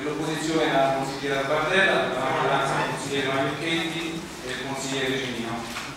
Nell'opposizione la consigliera Bardella, la maggioranza il consigliere Maiocchetti e il consigliere Cimino.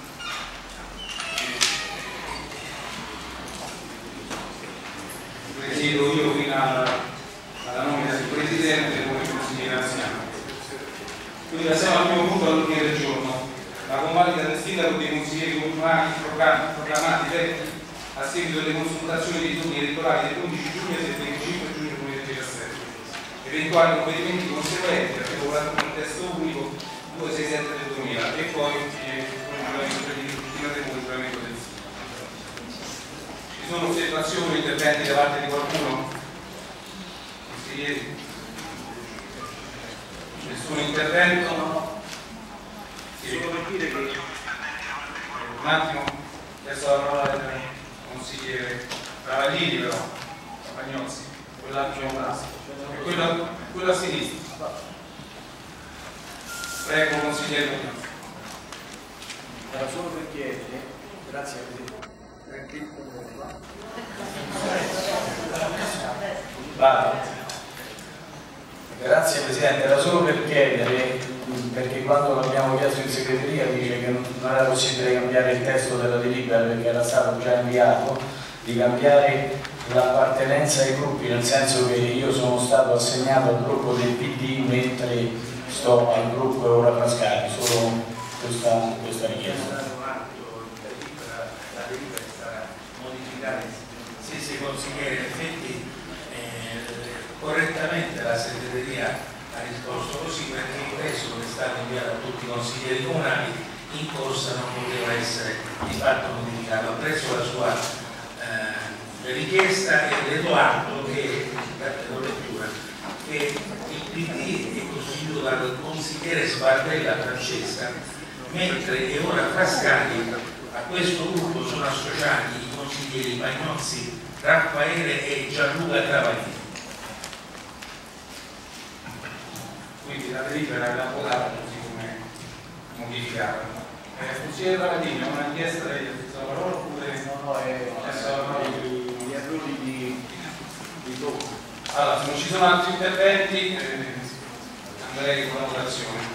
Presiedo io fino alla nomina del Presidente come consigliere anziano. Quindi passiamo al primo punto all'ordine del giorno. La convalida del sindaco dei consiglieri comunali proclamati eletti a seguito delle consultazioni dei turni elettorali del 11 giugno e del 25 giugno 2017. Eventuali provvedimenti conseguenti regolati con il testo unico 267 del 2000 e poi il regolamento del sindaco. Ci sono osservazioni o interventi da parte di qualcuno? Consiglieri? Nessun intervento? Sì. Solo per dire che un attimo, chiesto la parola del consigliere Travaglini, però Pagnozzi, quell'altro quello a sinistra. Prego, consigliere Pagnozzi. Era solo per chiedere, grazie a te. Grazie Presidente, era solo per chiedere, perché quando l'abbiamo chiesto in segreteria dice che non era possibile cambiare il testo della delibera perché era stato già inviato, di cambiare l'appartenenza ai gruppi, nel senso che io sono stato assegnato al gruppo del PD mentre sto al gruppo Ora Frascati, solo questa richiesta. La delibera è stata modificata. Sì, consigliere, in effetti correttamente la segreteria ha risposto così perché il testo che è stato inviato a tutti i consiglieri comunali in corsa non poteva essere di fatto modificato. Ho preso la sua richiesta e le do atto che, con lettura, che il PD è costituito dal consigliere Sbardella Francesca, mentre è ora Frascati. A questo gruppo sono associati i consiglieri Pagnozzi, Raffaele e Gianluca Travaglini. Quindi la delibera è votata così come modificata. Consigliere Travaglini, è una richiesta lei ha la parola oppure Gli errori di dopo. Allora, se non ci sono altri interventi andrei con la votazione.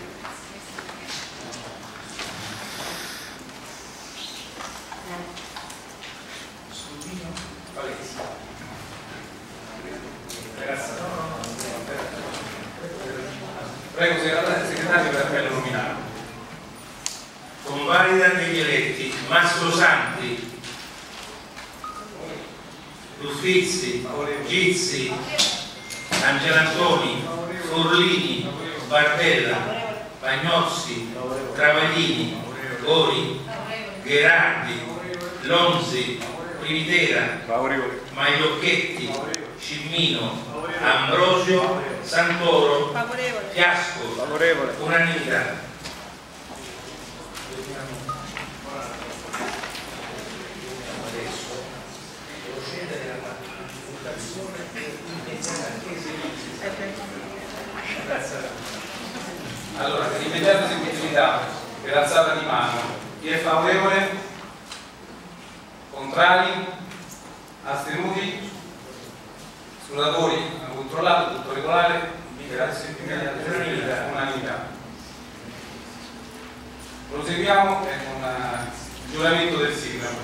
Prego, segretario per appello nominale. Convalida degli eletti Mastro Santi, Ruffizzi, Gizzi, Angelantoni, Forlini, Bardella, Pagnozzi, Travaglini, Gori, Gherardi, Lonzi, Privitera, Maiocchetti, Cimmino, Ambrosio, Santoro, Fiasco, unanimità. Allora, per immediata esecutività per alzata di mano, chi è favorevole? Contrari? Astenuti? Scrutatori hanno controllato, tutto regolare? Grazie, unanimità. Proseguiamo con il giuramento del sindaco.